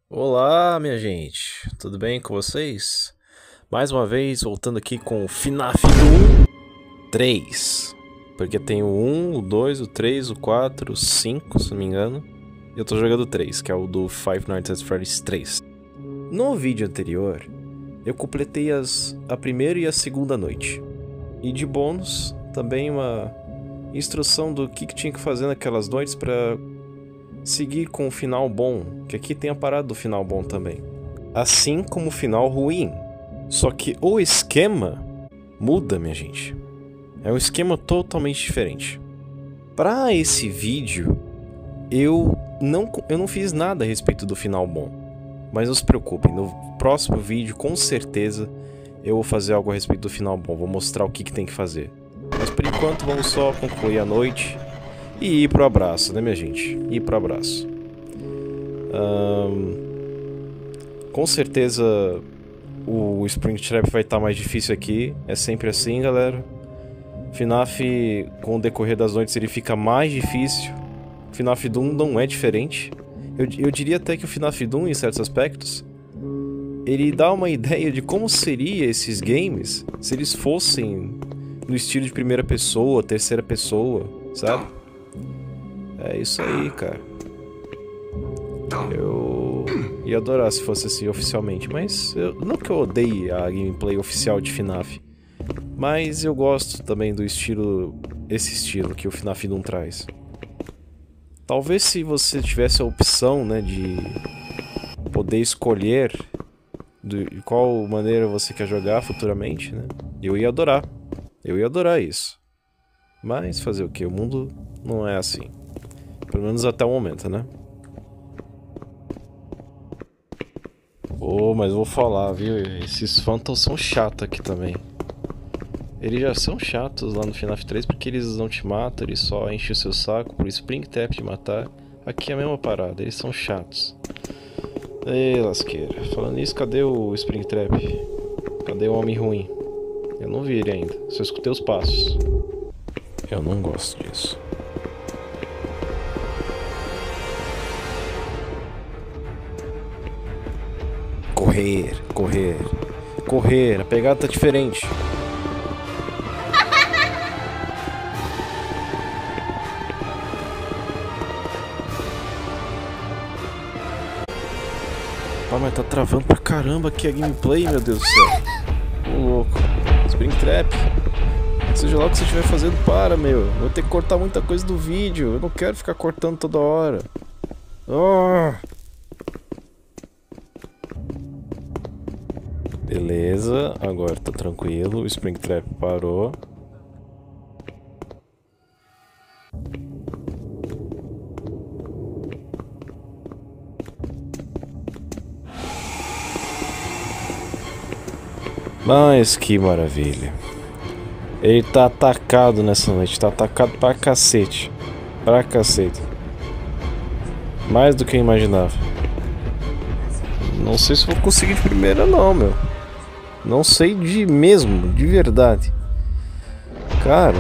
Olá, minha gente, tudo bem com vocês? Mais uma vez, voltando aqui com o FNAF 3. Porque tem o 1, o 2, o 3, o 4, o 5, se não me engano. E eu tô jogando o 3, que é o do Five Nights at Freddy's 3. No vídeo anterior, eu completei a primeira e a segunda noite. E de bônus, também uma instrução do que tinha que fazer naquelas noites pra seguir com o final bom, que aqui tem a parada do final bom também. Assim como o final ruim. Só que o esquema muda, minha gente. É um esquema totalmente diferente. Para esse vídeo, eu não fiz nada a respeito do final bom. Mas não se preocupem, no próximo vídeo, com certeza, eu vou fazer algo a respeito do final bom. Vou mostrar o que tem que fazer. Mas por enquanto, vamos só concluir a noite e ir pro abraço, né, minha gente? Ir pro abraço. Com certeza o Springtrap vai estar mais difícil aqui. É sempre assim, galera. FNAF, com o decorrer das noites, ele fica mais difícil. FNAF Doom não é diferente. Eu diria até que o FNAF Doom, em certos aspectos, ele dá uma ideia de como seria esses games se eles fossem no estilo de primeira pessoa, terceira pessoa, sabe? É isso aí, cara. Eu ia adorar se fosse assim oficialmente, mas não que eu odeie a gameplay oficial de FNAF, mas eu gosto também do estilo, esse estilo que o FNAF Doom traz. Talvez se você tivesse a opção, né, de poder escolher de qual maneira você quer jogar futuramente, né, eu ia adorar. Eu ia adorar isso. Mas fazer o que? O mundo não é assim. Pelo menos até o momento, né? Mas vou falar, viu? Esses Phantoms são chatos aqui também. Eles já são chatos lá no FNAF 3 porque eles não te matam, eles só enchem o seu saco por Springtrap de matar. Aqui é a mesma parada, eles são chatos. Ei, lasqueira. Falando nisso, cadê o Springtrap? Cadê o homem ruim? Eu não vi ele ainda, só escutei os passos. Eu não gosto disso. Correr, correr, correr, a pegada tá diferente. Ah, mas tá travando pra caramba aqui a gameplay, meu Deus do céu. Ô louco, Springtrap. Seja lá o que você estiver fazendo, para, meu. Vou ter que cortar muita coisa do vídeo. Eu não quero ficar cortando toda hora. Beleza, agora tá tranquilo. O Springtrap parou. Mas que maravilha. Ele tá atacado nessa noite. Tá atacado pra cacete. Pra cacete. Mais do que eu imaginava. Não sei se vou conseguir de primeira não, meu. Não sei de mesmo, de verdade. Cara,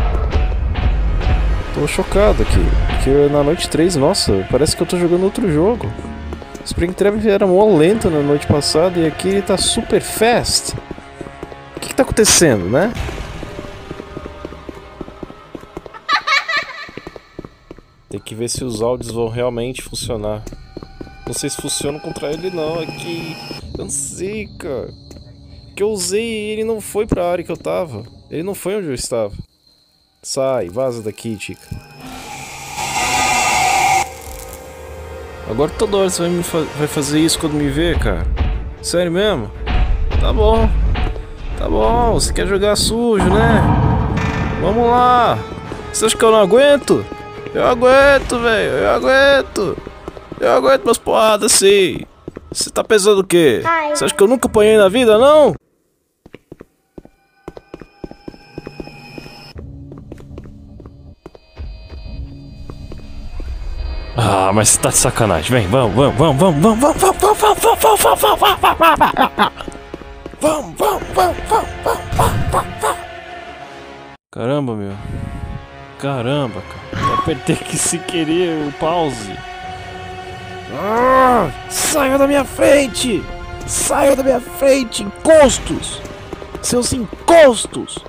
tô chocado aqui. Porque na noite 3, nossa, parece que eu tô jogando outro jogo. Springtrap era mó lento na noite passada e aqui ele tá super fast. O que tá acontecendo, né? Tem que ver se os áudios vão realmente funcionar. Não sei se funciona contra ele não, aqui. Eu não sei, cara. Que eu usei e ele não foi pra área que eu tava. Ele não foi onde eu estava. Sai, vaza daqui, Tica. Agora toda hora você vai fazer isso quando me ver, cara. Sério mesmo? Tá bom. Tá bom, você quer jogar sujo, né? Vamos lá. Você acha que eu não aguento? Eu aguento, velho. Eu aguento. Eu aguento umas porradas assim. Você tá pensando o quê? Você acha que eu nunca apanhei na vida, não? Ah, mas você tá de sacanagem. Vem, vamos. Caramba, meu. Caramba, cara. Eu apertei aqui sem querer o pause. Saia da minha frente! Saia da minha frente, encostos! Seus encostos!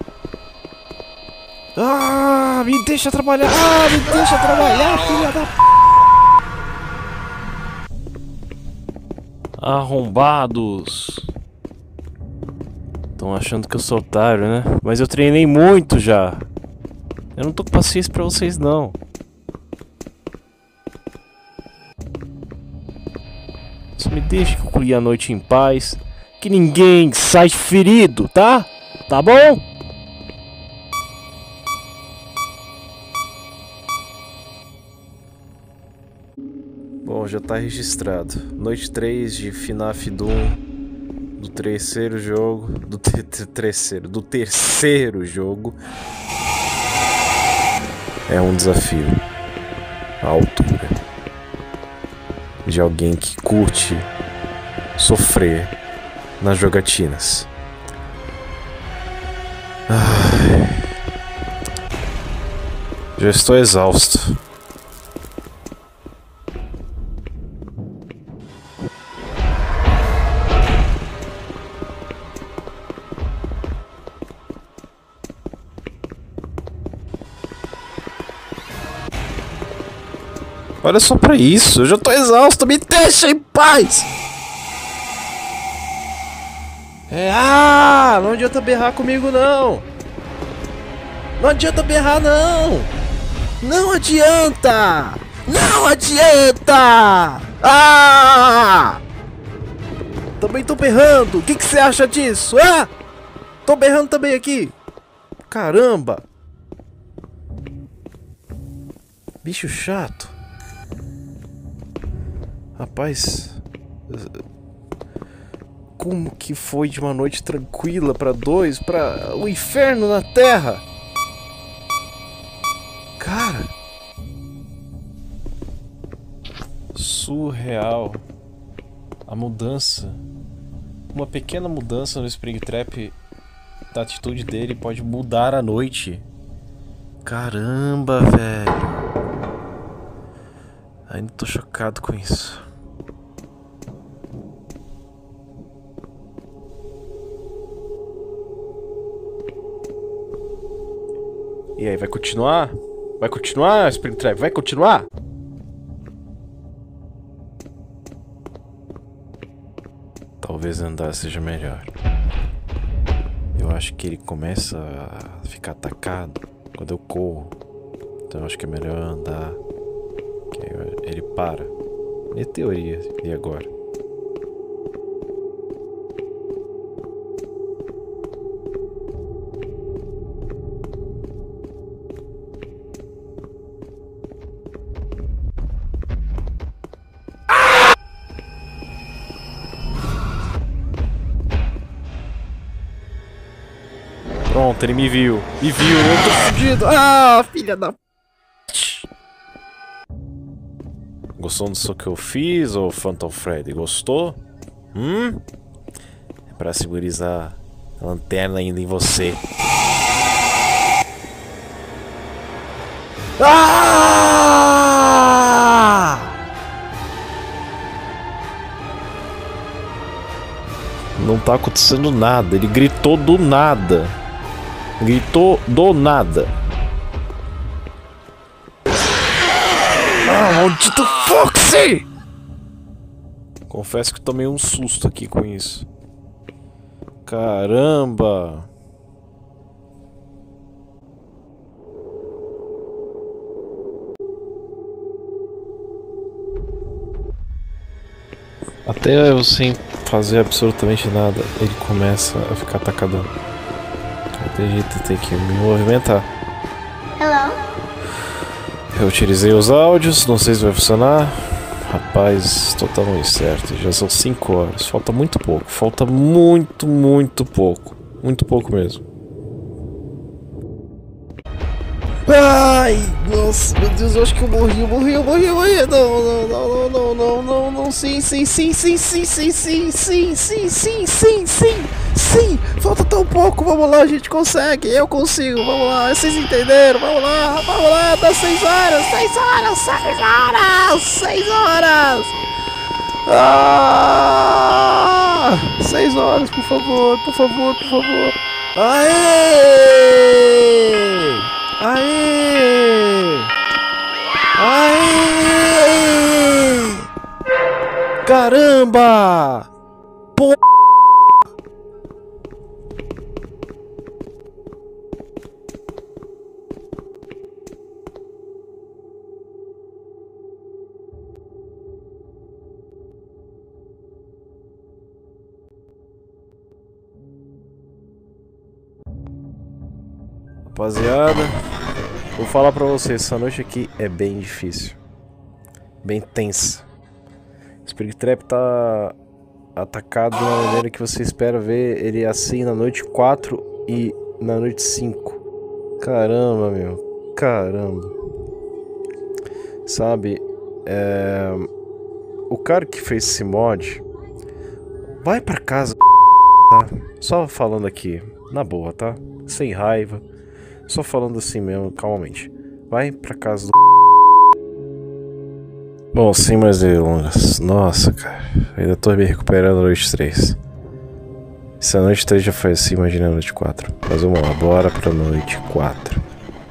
Me deixa trabalhar! Me deixa trabalhar, filha da... Arrombados! Estão achando que eu sou otário, né? Mas eu treinei muito já! Eu não tô com paciência pra vocês, não. Só me deixe concluir a noite em paz. Que ninguém sai ferido, tá? Tá bom? Bom, já tá registrado. Noite 3 de FNAF Doom. Do terceiro jogo. Do terceiro jogo. É um desafio. A altura de alguém que curte sofrer nas jogatinas. Já estou exausto. Olha só pra isso, eu já tô exausto, me deixa em paz! Não adianta berrar comigo não! Não adianta berrar não! Não adianta! Não adianta! Também tô berrando, o que você acha disso? Tô berrando também aqui! Caramba! Bicho chato! Rapaz, como que foi de uma noite tranquila pra dois, pra o inferno na terra? Cara, surreal. A mudança, uma pequena mudança no Springtrap da atitude dele pode mudar a noite. Caramba, velho. Ainda tô chocado com isso. E aí, vai continuar? Vai continuar, Springtrap? Vai continuar? Talvez andar seja melhor. Eu acho que ele começa a ficar atacado quando eu corro. Então eu acho que é melhor andar. Que aí ele para. Minha teoria. E agora? Pronto, ele me viu. Me viu, eu tô fudido. Filha da... Gostou do som que eu fiz, ô Phantom Freddy? Gostou? É pra segurizar a lanterna ainda em você. Não tá acontecendo nada, ele gritou do nada. Gritou do nada. Maldito Foxy! Confesso que tomei um susto aqui com isso. Caramba! Até eu sem fazer absolutamente nada, ele começa a ficar atacadão. Tem jeito de ter que me movimentar. Hello? Eu utilizei os áudios, não sei se vai funcionar. Rapaz, totalmente certo. Já são 5 horas. Falta muito pouco. Falta muito pouco. Muito pouco mesmo. Ai, nossa, meu Deus, eu acho que eu morri. Não. Sim. Sim, falta tão pouco, vamos lá, a gente consegue, eu consigo, vamos lá, vocês entenderam, vamos lá, dá 6 horas, 6 horas, 6 horas, 6 horas. 6 horas, por favor, por favor, por favor. Aê! Aê! Aê! Caramba! Pô! Rapaziada, vou falar pra vocês, essa noite aqui é bem difícil. Bem tensa. O Spirit Trap tá atacado de uma maneira que você espera ver ele assim na noite 4 e na noite 5. Caramba, meu. Caramba. Sabe, o cara que fez esse mod, vai pra casa, tá? Só falando aqui, na boa, tá? Sem raiva. Só falando assim mesmo, calmamente. Vai pra casa do... Bom, sem mais delongas. Nossa, cara. Ainda tô me recuperando a noite 3. Se a noite 3 já foi assim, imagina a noite 4. Mas vamos lá, bora pra noite 4.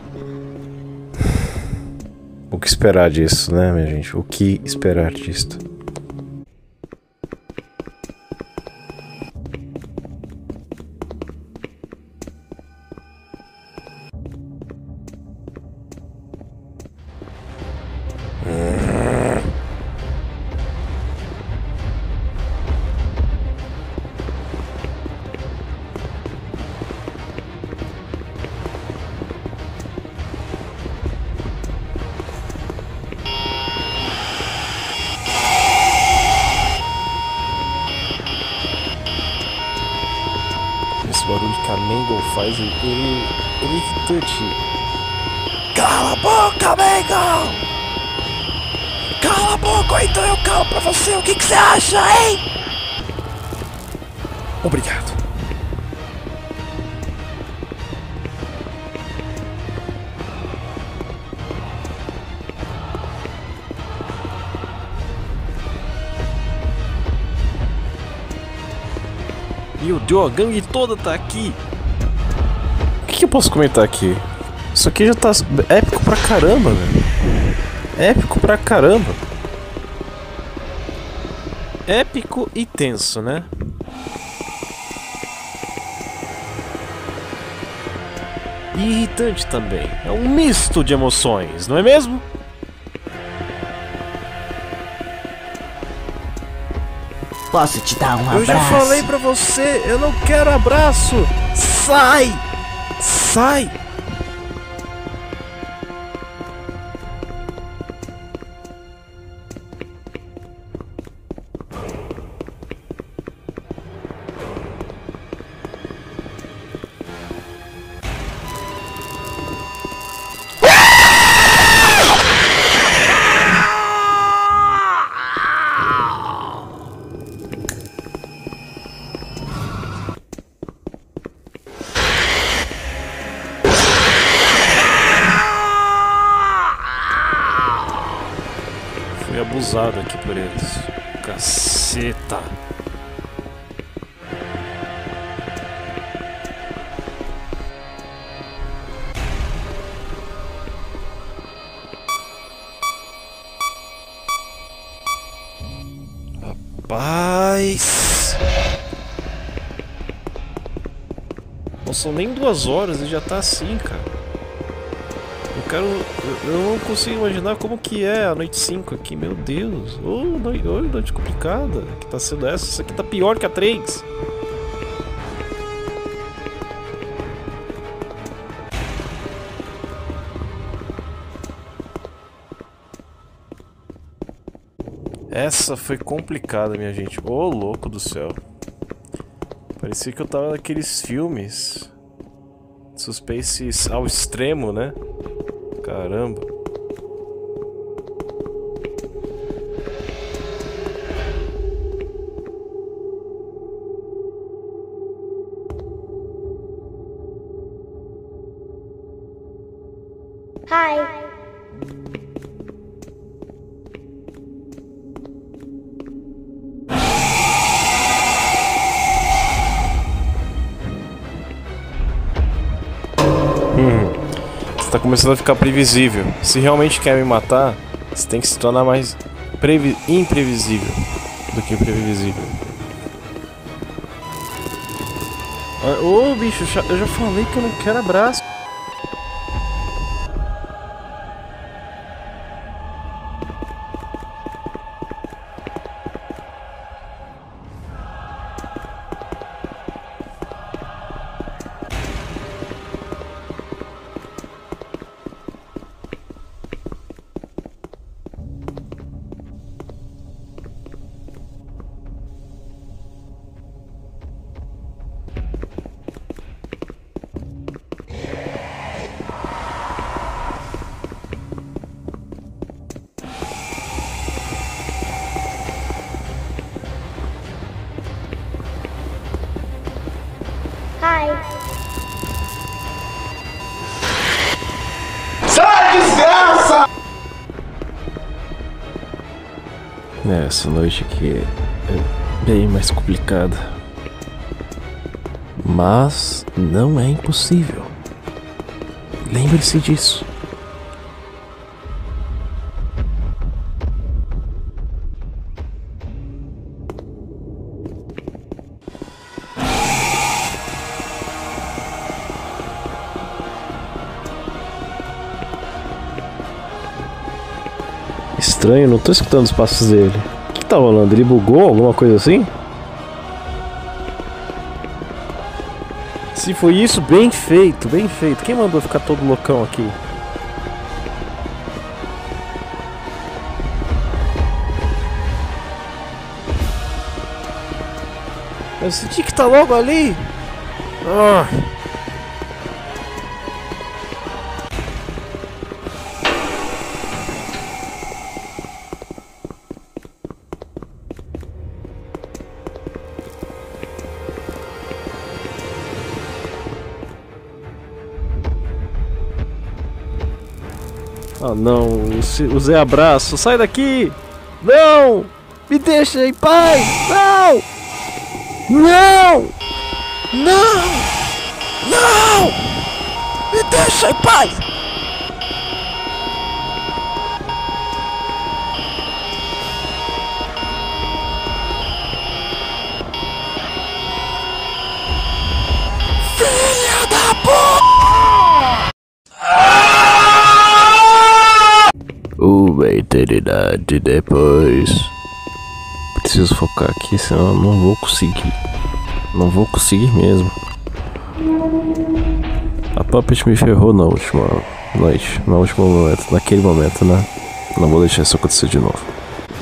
O que esperar disso, né, minha gente? O que esperar disso? Esse barulho que a Mangle faz, ele é irritante. Cala a boca, Mangle! Cala a boca, ou então eu calo pra você. O que você acha, hein? Obrigado. Meu Deus, a gangue toda tá aqui. O que eu posso comentar aqui? Isso aqui já tá épico pra caramba, velho. Épico pra caramba. Épico e tenso, né? E irritante também. É um misto de emoções, não é mesmo? Posso te dar um abraço? Eu já falei pra você, eu não quero abraço! Sai! Sai! Fui abusado aqui por eles. Caceta. Rapaz. Não são nem 2 horas e já tá assim, cara. Eu não consigo imaginar como que é a noite 5 aqui, meu Deus. Noite complicada que tá sendo essa. Isso aqui tá pior que a 3. Essa foi complicada, minha gente. Ô, louco do céu. Parecia que eu tava naqueles filmes suspense ao extremo, né? Caramba. Você tá começando a ficar previsível. Se realmente quer me matar, você tem que se tornar mais imprevisível do que previsível. Ô, bicho, eu já falei que eu não quero abraço. Essa noite aqui é bem mais complicada. Mas não é impossível. Lembre-se disso. Estranho, não tô escutando os passos dele. O que tá rolando? Ele bugou? Alguma coisa assim? Se foi isso, bem feito, bem feito. Quem mandou ficar todo loucão aqui? Eu senti que tá logo ali. Ah. Ah não, usei abraço, sai daqui! Não! Me deixa em paz! Não! Não! Não! Não! Me deixa em paz! Filha da puta! Uma eternidade depois. Preciso focar aqui, senão eu não vou conseguir. Não vou conseguir mesmo. A Puppet me ferrou na última noite. No último momento, naquele momento, né? Não vou deixar isso acontecer de novo.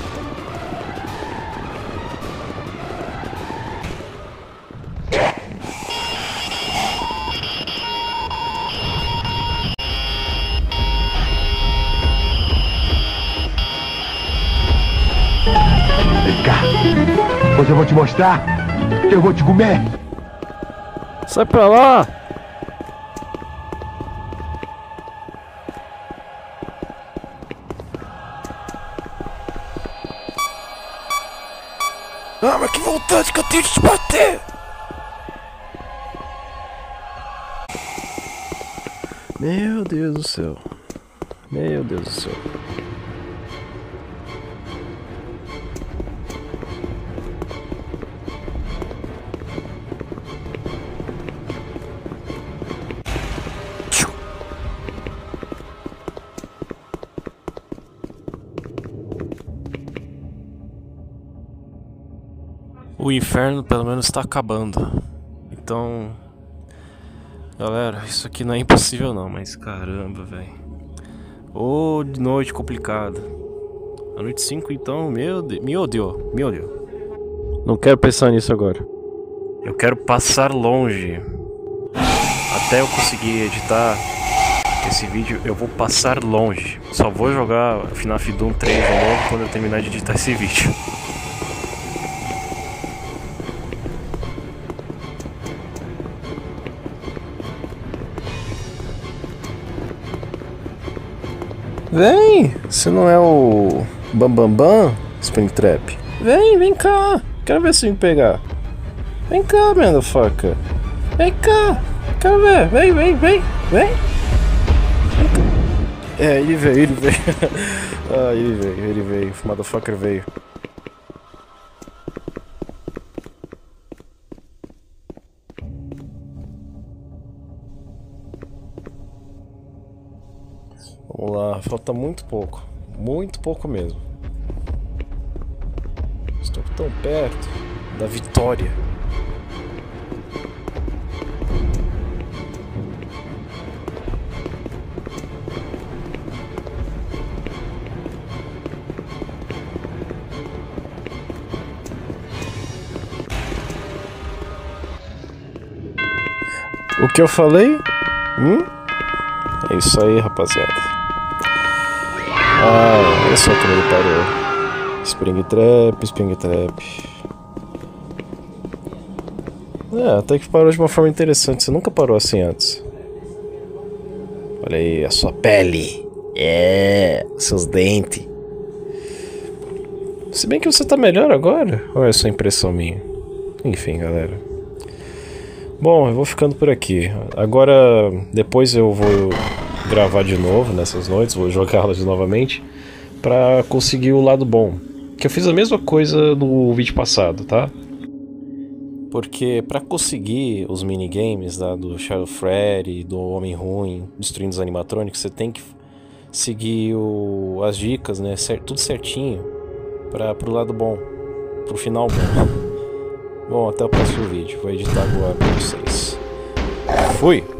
Hoje eu vou te mostrar que eu vou te comer. Sai pra lá! Ah, mas que vontade que eu tenho de te bater! Meu Deus do céu. Meu Deus do céu. O inferno pelo menos está acabando. Então, galera, isso aqui não é impossível não, mas caramba, velho. Ô, de noite complicada. A noite 5 então, meu Deus, me odiou. Não quero pensar nisso agora. Eu quero passar longe. Até eu conseguir editar esse vídeo, eu vou passar longe. Só vou jogar FNAF Doom 3 de novo quando eu terminar de editar esse vídeo. Vem! Você não é o Bambambam, Springtrap? Vem cá! Quero ver se me pegar. Vem cá, motherfucker! Vem cá! Quero ver! Vem! É, ele veio, ele veio. Ah, ele veio. O motherfucker veio. Vamos lá, falta muito pouco. Muito pouco mesmo. Estou tão perto da vitória. O que eu falei? É isso aí, rapaziada. Ah, olha só como ele parou. Springtrap. É, até que parou de uma forma interessante. Você nunca parou assim antes. Olha aí, a sua pele. Seus dentes. Se bem que você tá melhor agora. Ou é só impressão minha? Enfim, galera. Bom, eu vou ficando por aqui. Agora, depois eu vou gravar de novo nessas noites, vou jogá-las novamente pra conseguir o lado bom. Que eu fiz a mesma coisa no vídeo passado, tá? Porque pra conseguir os minigames lá do Shadow Freddy, do Homem Ruim, destruindo os animatrônicos, você tem que seguir as dicas, né? Tudo certinho pro lado bom, pro final bom. Bom, até o próximo vídeo. Vou editar agora pra vocês. Fui!